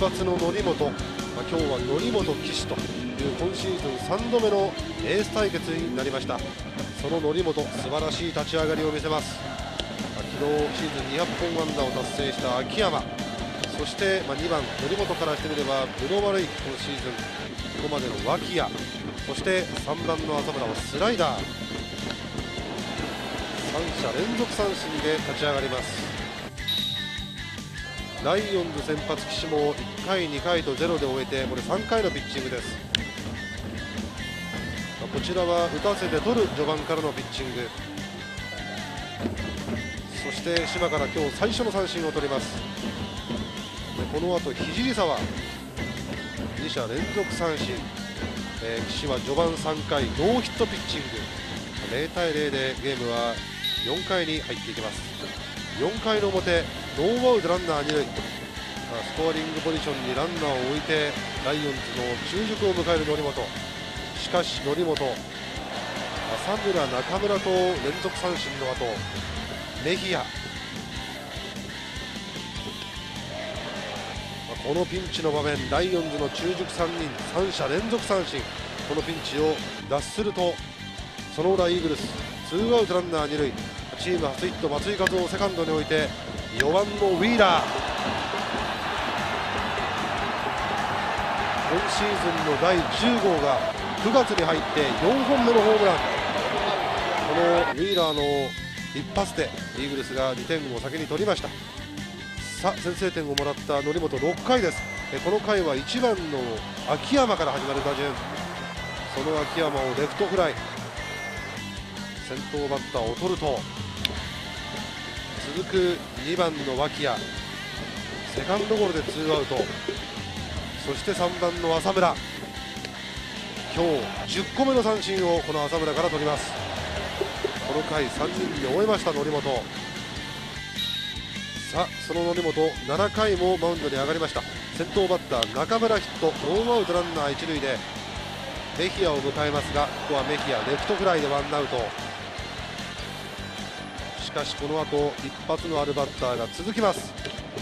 発の則本、今日は則本岸という今シーズン3度目のエース対決になりました。その則本、素晴らしい立ち上がりを見せます。昨日シーズン200本安打を達成した秋山、そして2番則本からしてみれば分の悪い今シーズンここまでの脇谷、そして3番の浅村はスライダー、3者連続三振で立ち上がります。ライオンズ先発岸も1回2回とゼロで終えて、これ3回のピッチングです。こちらは打たせて取る序盤からのピッチング、そして島から今日最初の三振を取ります。この後聖沢2者連続三振、岸は序盤3回ノーヒットピッチング、0対0でゲームは4回に入っていきます。4回の表、ノーアウトランナー2塁、スコアリングポジションにランナーを置いてライオンズの中軸を迎える則本、しかし則本、浅村、中村と連続三振の後、メヒア、このピンチの場面、ライオンズの中軸3人3者連続三振、このピンチを脱するとその裏イーグルス2アウトランナー2塁、チーム初ヒット松井稼頭をセカンドに置いて4番のウィーラー、今シーズンの第10号が9月に入って4本目のホームラン、このウィーラーの一発でイーグルスが2点を先に取りました。さあ先制点をもらった則本、6回です。この回は1番の秋山から始まる打順、その秋山をレフトフライ、先頭バッターを取ると続く2番の脇谷、セカンドゴロで2アウト、そして3番の浅村、今日10個目の三振をこの浅村から取ります。この回3人で終えました則本。さあその則本、7回もマウンドに上がりました。先頭バッター中村ヒット、ノーアウトランナー1塁でメヒアを迎えますが、ここはメヒアレフトフライでワンアウト。しかしこの後一発のあるバッターが続きます。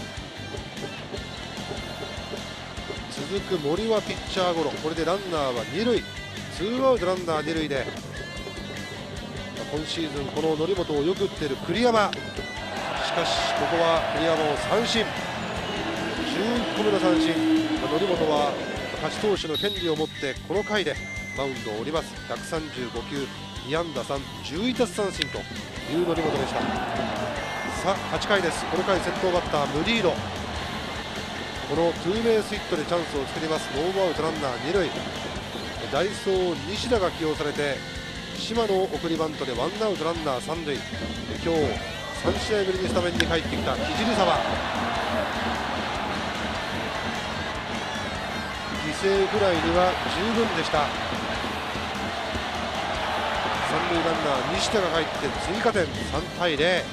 続く森はピッチャーゴロ、これでランナーは2塁、2アウトランナー2塁で、今シーズンこの則本をよく打っている栗山、しかしここは栗山を三振、11個目の三振、則本は勝ち投手の権利を持ってこの回でマウンドを降ります。135球2安打3、11奪三振という則本でした。さあ8回です。この回先頭バッタームディード、このツーベースヒットでチャンスを作ります。ノーアウトランナー2塁、代走西田が起用されて島の送りバントでワンアウトランナー3塁、今日3試合ぶりにスタメンに帰ってきた聖沢、犠牲フライには十分でした。三塁ランナー西田が入って追加点、3対0。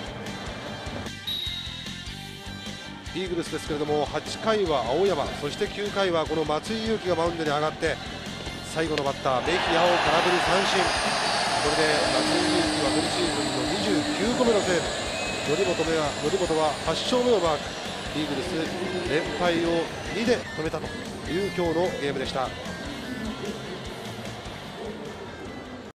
イーグルスですけれども、8回は青山、そして9回はこの松井裕樹がマウンドに上がって、最後のバッターメヒアを空振り三振、これで松井裕樹は今シーズンの29個目のセーブ、則本は8勝目をマーク、イーグルス連敗を2で止めたという今日のゲームでした。